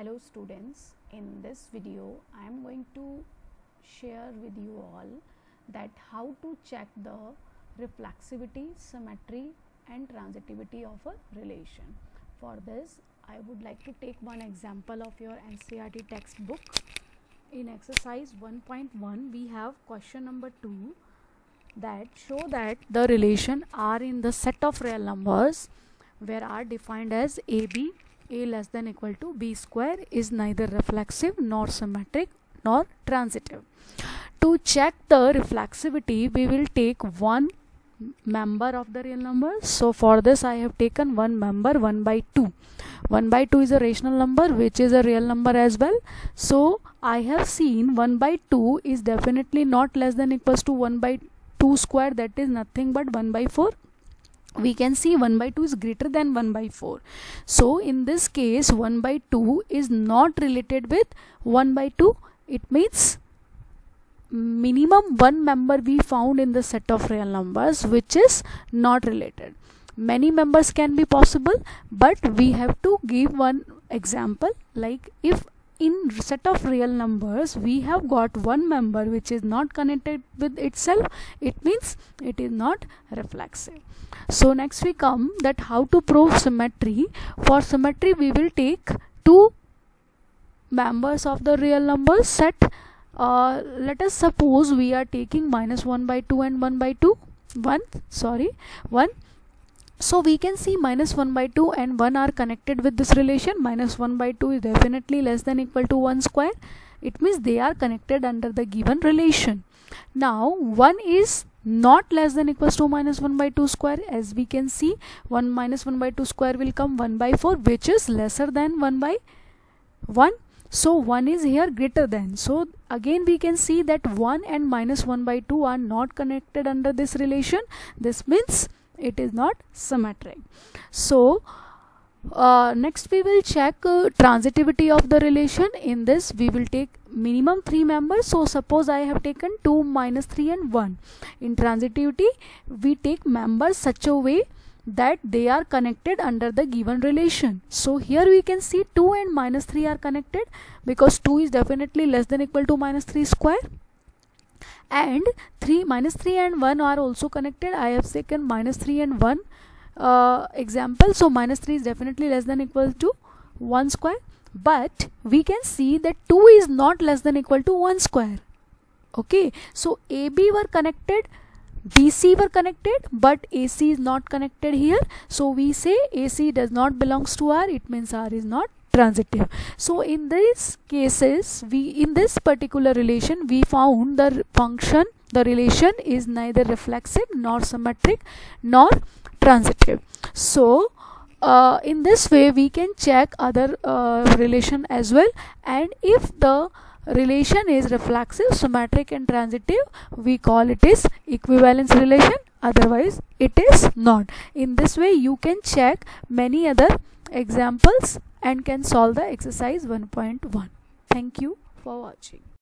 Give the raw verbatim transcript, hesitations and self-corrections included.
Hello students, in this video I am going to share with you all that how to check the reflexivity, symmetry and transitivity of a relation. For this I would like to take one example of your N C E R T textbook. In exercise one point one we have question number two that show that the relation R in the set of real numbers where R defined as A B, A less than equal to B square is neither reflexive nor symmetric nor transitive. To check the reflexivity we will take one member of the real number. So for this I have taken one member, one by two. one by two is a rational number which is a real number as well. So I have seen one by two is definitely not less than equals to one by two square, that is nothing but one by four. We can see one by two is greater than one by four. So in this case one by two is not related with one by two. It means minimum one member we found in the set of real numbers which is not related. Many members can be possible, but we have to give one example, like if in set of real numbers we have got one member which is not connected with itself, it means it is not reflexive. So next we come that how to prove symmetry. For symmetry we will take two members of the real numbers set. Uh, let us suppose we are taking minus one by two and one by two, one sorry one. So we can see minus one by two and one are connected with this relation. Minus one by two is definitely less than equal to one square. It means they are connected under the given relation. Now one is not less than equals to minus one by two square. As we can see, one minus one by two square will come one by four, which is lesser than one by one. So one is here greater than. So again we can see that one and minus one by two are not connected under this relation. This means it is not symmetric. So uh, next we will check uh, transitivity of the relation. In this we will take minimum three members. So suppose I have taken two, minus three and one. In transitivity we take members such a way that they are connected under the given relation. So here we can see two and minus three are connected because two is definitely less than equal to minus three square. And three minus three and one are also connected. I have taken minus three and one uh, example. So minus three is definitely less than equal to one square, but we can see that two is not less than equal to one square. Okay, so A B were connected, B C were connected, but A C is not connected here. So we say A C does not belongs to R. It means R is not transitive. So in these cases, we in this particular relation we found the function, the relation is neither reflexive nor symmetric nor transitive. So uh, in this way we can check other uh, relation as well, and if the relation is reflexive, symmetric and transitive, we call it is equivalence relation, otherwise it is not. In this way you can check many other examples and can solve the exercise one point one. Thank you for watching.